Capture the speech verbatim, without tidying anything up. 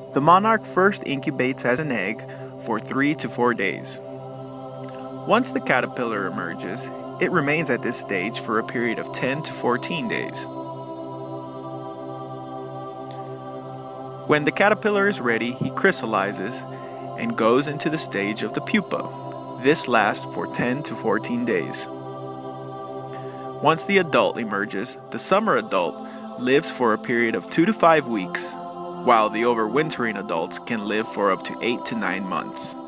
The monarch first incubates as an egg for three to four days. Once the caterpillar emerges, it remains at this stage for a period of ten to fourteen days. When the caterpillar is ready, he crystallizes and goes into the stage of the pupa. This lasts for ten to fourteen days. Once the adult emerges, the summer adult lives for a period of two to five weeks, while the overwintering adults can live for up to eight to nine months.